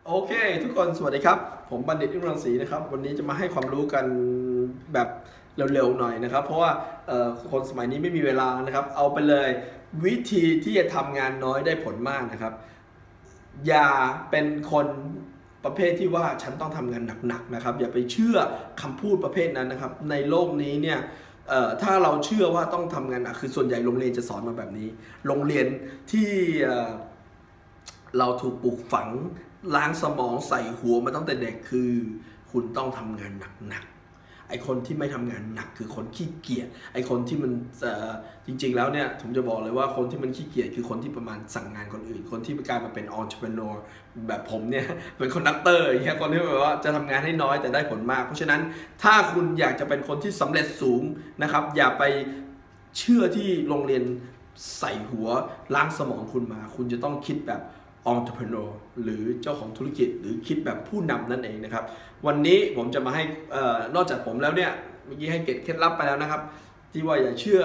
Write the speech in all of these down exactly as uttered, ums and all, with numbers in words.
โอเคทุกคนสวัสดีครับผมบัณฑิต อิมรังสีนะครับวันนี้จะมาให้ความรู้กันแบบเร็วๆหน่อยนะครับเพราะว่าคนสมัยนี้ไม่มีเวลานะครับเอาไปเลยวิธีที่จะทำงานน้อยได้ผลมากนะครับอย่าเป็นคนประเภทที่ว่าฉันต้องทำงานหนักๆนะครับอย่าไปเชื่อคำพูดประเภทนั้นนะครับในโลกนี้เนี่ยถ้าเราเชื่อว่าต้องทำงานหนักคือส่วนใหญ่โรงเรียนจะสอนมาแบบนี้โรงเรียนที่เราถูกปลูกฝังล้างสมองใส่หัวมาตั้งแต่เด็กคือคุณต้องทำงานหนักๆไอคนที่ไม่ทำงานหนักคือคนขี้เกียจไอคนที่มันจริงๆแล้วเนี่ยผมจะบอกเลยว่าคนที่มันขี้เกียจคือคนที่ประมาณสั่งงานคนอื่นคนที่กลายมาเป็น entrepreneur แบบผมเนี่ยเป็นคอนดักเตอร์อย่างเงี้ยคนที่แบบว่าจะทำงานให้น้อยแต่ได้ผลมากเพราะฉะนั้นถ้าคุณอยากจะเป็นคนที่สำเร็จสูงนะครับอย่าไปเชื่อที่โรงเรียนใส่หัวล้างสมองคุณมาคุณจะต้องคิดแบบentrepreneur หรือเจ้าของธุรกิจหรือคิดแบบผู้นำนั่นเองนะครับวันนี้ผมจะมาให้นอกจากผมแล้วเนี่ยเมื่อกี้ให้เก็บเคล็ดลับไปแล้วนะครับที่ว่าอย่าเชื่อ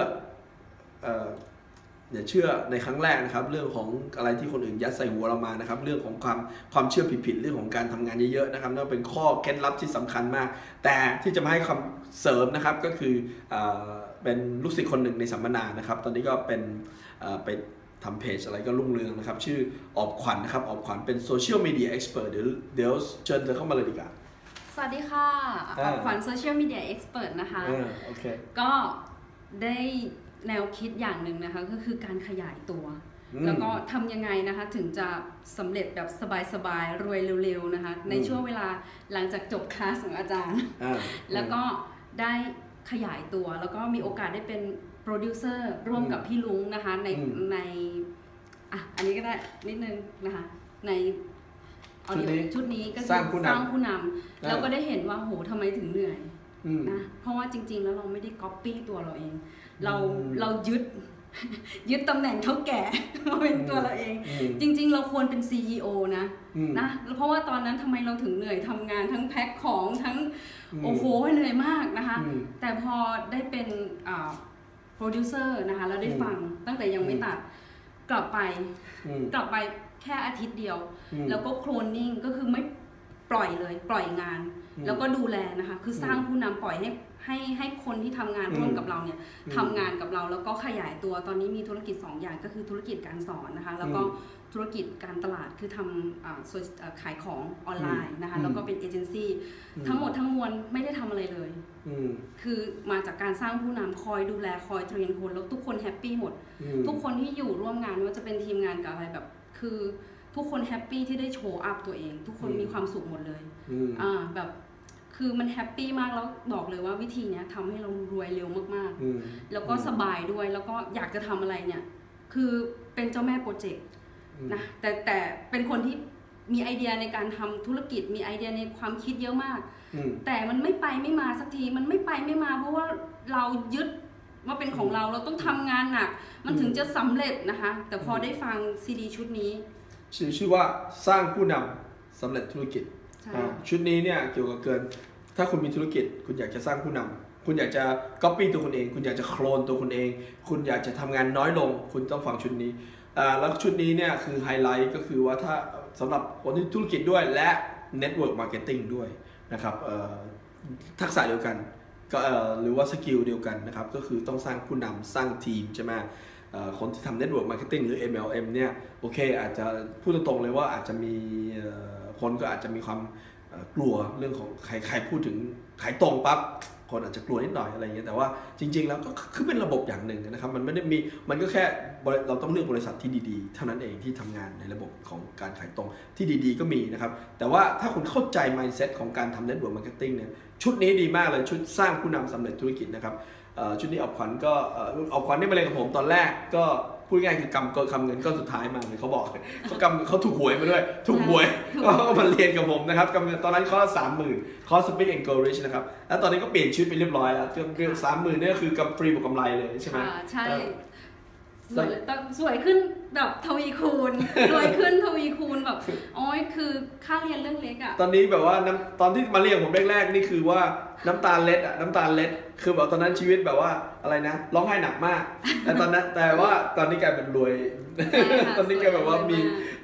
อย่าเชื่อในครั้งแรกนะครับเรื่องของอะไรที่คนอื่นยัดใส่หัวเรามานะครับเรื่องของความความเชื่อผิดๆเรื่องของการทำงานเยอะๆนะครับนั่นเป็นข้อเคล็ดลับที่สำคัญมากแต่ที่จะมาให้คำเสริมนะครับก็คือเป็นลูกศิษย์คนหนึ่งในสัมมนานะครับตอนนี้ก็เป็นไปทำเพจอะไรก็รุ่งเรืองนะครับชื่อออบขวัญ นะครับออบขวัญเป็นโซเชียลมีเดียเอ็กซ์เพรสเดี๋ยวเดี๋ยวเชิญเธอเข้ามาเลยดีกว่าสวัสดีค่ะออบขวัญโซเชียลมีเดียเอ็กซ์เพรสนะคะก็ได้แนวคิดอย่างหนึ่งนะคะก็คือการขยายตัวแล้วก็ทำยังไงนะคะถึงจะสำเร็จแบบสบายๆรวยเร็วๆนะคะในช่วงเวลาหลังจากจบคลาสของอาจารย์แล้วก็ได้ขยายตัวแล้วก็มีโอกาสได้เป็นโปรดิวเซอร์ร่วมกับพี่ลุงนะคะในในอ่ะอันนี้ก็ได้นิดนึงนะคะในชุดนี้ชุดนี้ก็คือสร้างผู้นำแล้วก็ได้เห็นว่าโหทำไมถึงเหนื่อยนะเพราะว่าจริงๆแล้วเราไม่ได้ก๊อปปี้ตัวเราเองเราเรายึดยึดตำแหน่งเท่าแก่มาเป็นตัวเราเองจริงๆเราควรเป็น ซี อี โอ นะนะเพราะว่าตอนนั้นทำไมเราถึงเหนื่อยทำงานทั้งแพ็คของทั้งโอ้โหเหนื่อยมากนะคะแต่พอได้เป็นโปรดิวเซอร์นะคะแล้วได้ฟังตั้งแต่ยังไม่ตัดกลับไปกลับไปแค่อาทิตย์เดียวแล้วก็โคลนนิ่งก็คือไม่ปล่อยเลยปล่อยงานแล้วก็ดูแลนะคะคือสร้างผู้นำปล่อยให้ให้ให้คนที่ทำงานร่วมกับเราเนี่ยทำงานกับเราแล้วก็ขยายตัวตอนนี้มีธุรกิจสองอย่างก็คือธุรกิจการสอนนะคะแล้วก็ธุรกิจการตลาดคือทำขายของออนไลน์นะคะแล้วก็เป็นเอเจนซี่ทั้งหมดทั้งมวลไม่ได้ทำอะไรเลยคือมาจากการสร้างผู้นำคอยดูแลคอยเทรนคนแล้วทุกคนแฮปปี้หมดทุกคนที่อยู่ร่วมงานว่าจะเป็นทีมงานกับอะไรแบบคือทุกคนแฮปปี้ที่ได้โชว์อัพตัวเองทุกคนมีความสุขหมดเลยอ่าแบบคือมันแฮปปี้มากแล้วบอกเลยว่าวิธีนี้ทำให้เรารวยเร็วมากๆแล้วก็สบายด้วยแล้วก็อยากจะทำอะไรเนี่ยคือเป็นเจ้าแม่โปรเจกต์นะแต่แต่เป็นคนที่มีไอเดียในการทำธุรกิจมีไอเดียในความคิดเยอะมากแต่มันไม่ไปไม่มาสักทีมันไม่ไปไม่มาเพราะว่าเรายึดว่าเป็นของเราเราต้องทำงานหนักมันถึงจะสำเร็จนะคะแต่พอได้ฟังซีดีชุดนี้ชื่อชื่อว่าสร้างผู้นำสำเร็จธุรกิจชุดนี้เนี่ยเกี่ยวกับเกินถ้าคุณมีธุรกิจคุณอยากจะสร้างผู้นำคุณอยากจะก๊อปปี้ตัวคุณเองคุณอยากจะโคลนตัวคุณเองคุณอยากจะทำงานน้อยลงคุณต้องฟังชุดนี้แล้วชุดนี้เนี่ยคือไฮไลท์ก็คือว่าถ้าสำหรับคนที่ธุรกิจด้วยและ Network Marketing ด้วยนะครับทักษะเดียวกันก็หรือว่าสกิลเดียวกันนะครับก็คือต้องสร้างผู้นำสร้างทีมใช่ไหมคนที่ทำ Network Marketing หรือ เอ็ม แอล เอ็ม เนี่ยโอเคอาจจะพูดตรงๆเลยว่าอาจจะมีคนก็อาจจะมีความกลัวเรื่องของใครใครพูดถึงขายตรงปั๊บคนอาจจะกลัวนิดหน่อยอะไรอย่างเงี้ยแต่ว่าจริงๆแล้วก็คือเป็นระบบอย่างหนึ่งนะครับมันไม่ได้มีมันก็แค่เราต้องเลือกบริษัทที่ดีๆเท่านั้นเองที่ทำงานในระบบของการขายตรงที่ดีๆก็มีนะครับแต่ว่าถ้าคุณเข้าใจ mindset ของการทำ Network Marketing เนี่ยชุดนี้ดีมากเลยชุดสร้างผู้นำสำเร็จธุรกิจนะครับชุดนี้ออกขวัญก็ออกขวัญได้มาเรียนกับผมตอนแรกก็พูดง่ายคือกำก็คำเงินก็สุดท้ายมาเลยเขาบอกเขากำเขาถูกหวยมาด้วยถูกหวยก็มาเรียนกับผมนะครับกำเงินตอนนั้นเขาสามหมื่นคอร์ส Speak and Go Rich นะครับแล้วตอนนี้ก็เปลี่ยนชุดไปเรียบร้อยแล้วคือสามหมื่นนี่คือกับฟรีบวกกำไรเลยใช่ไหมใช่สวยสวยขึ้นแบบทวีคูณรวยขึ้นทวีคูณแบบโอ้ยคือค่าเรียนเรื่องเล็กอ่ะตอนนี้แบบว่าตอนที่มาเรียนผมแรกๆนี่คือว่าน้ำตาเล็ดอ่ะน้ำตาเล็ดคือแบบตอนนั้นชีวิตแบบว่าอะไรนะร้องไห้หนักมากแต่ตอนนั้นแต่ว่าตอนนี้กลายเป็นรวยตอนนี้แกแบบว่ามี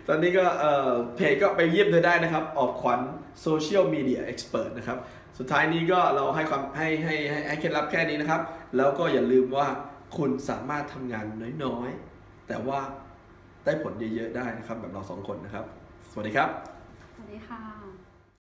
ตอนนี้ก็เอ่อเพจก็ไปเยี่ยมเธอได้นะครับออกขวัญโซเชียลมีเดียเอ็กซ์เพรสนะครับสุดท้ายนี้ก็เราให้ความให้ให้ให้ให้เคล็ดลับแค่นี้นะครับแล้วก็อย่าลืมว่าคุณสามารถทำงานน้อยๆแต่ว่าได้ผลเยอะๆได้นะครับแบบเราสองคนนะครับสวัสดีครับสวัสดีค่ะ